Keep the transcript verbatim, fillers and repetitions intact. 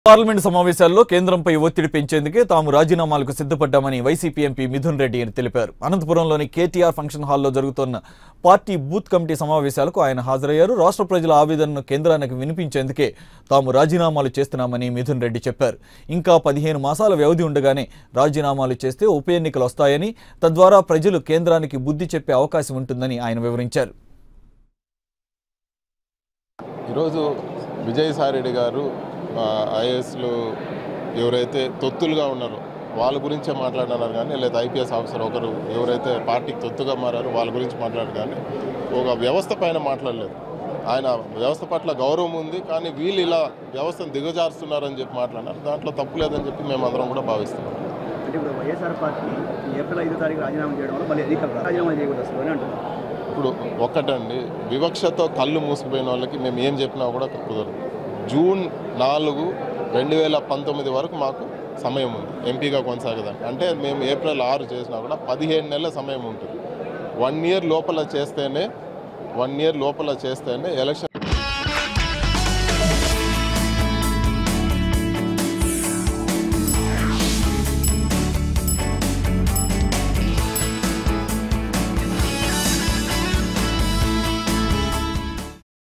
Parliament సమావేశాల్లో కేంద్రంపై ఒత్తిడి పెంచేందుకే తాము రాజీనామాలకు సిద్ధపడ్డామని వైసీపీ ఎంపీ మిథున్ రెడ్డి తెలిపారు. అనంతపురంలోని కేటీఆర్ ఫంక్షన్ హాల్లో జరుగుతున్న పార్టీ బూత్ కమిటీ సమావేశాలకు ఆయన హాజరయ్యారు. రాష్ట్ర ప్రజల ఆవేదనను కేంద్రానికి వినిపించేందుకే తాము రాజీనామాలు చేస్తున్నామని మిథున్ రెడ్డి చెప్పారు. ఇంకా పదిహేను మాసాల వ్యవధి ఉండగానే రాజీనామాలు చేస్తే ఉప ఎన్నికలు వస్తాయని, తద్వారా ప్రజలు కేంద్రానికి బుద్ధి చెప్పే అవకాశం ఉంటుందని ఆయన వివరించారు. ఈరోజు విజయసాయిరెడ్డి గారు ఐఏఎస్లు ఎవరైతే తొత్తులుగా ఉన్నారో వాళ్ళ గురించే మాట్లాడినారు కానీ, లేదా ఐపీఎస్ ఆఫీసర్ ఒకరు ఎవరైతే పార్టీకి తొత్తుగా మారారో వాళ్ళ గురించి మాట్లాడారు కానీ ఒక వ్యవస్థ పైన మాట్లాడలేదు. ఆయన వ్యవస్థ పట్ల గౌరవం ఉంది, కానీ వీళ్ళు ఇలా వ్యవస్థను దిగజారుస్తున్నారని చెప్పి మాట్లాడినారు. దాంట్లో తప్పు లేదని చెప్పి మేమందరం కూడా భావిస్తున్నాం. అంటే ఇప్పుడు వైఎస్ఆర్ పార్టీ ఏప్రిల్ ఐదో తారీఖు రాజీనామా చేయడం వల్ల మళ్ళీ ఎన్నికలు రాజీనామా చేయకూడదు అసలు అని అంటున్నారు. ఇప్పుడు ఒక్కటండి, వివక్షతో కళ్ళు మూసిపోయిన వాళ్ళకి మేము ఏం చెప్పినా కూడా కుదరదు. జూన్ నాలుగు రెండు వేల పంతొమ్మిది వరకు మాకు సమయం ఉంది ఎంపీగా కొనసాగదానికి. అంటే మేము ఏప్రిల్ ఆరు చేసినా కూడా పదిహేను నెలల సమయం ఉంటుంది. వన్ ఇయర్ లోపల చేస్తేనే వన్ ఇయర్ లోపల చేస్తేనే ఎలక్షన్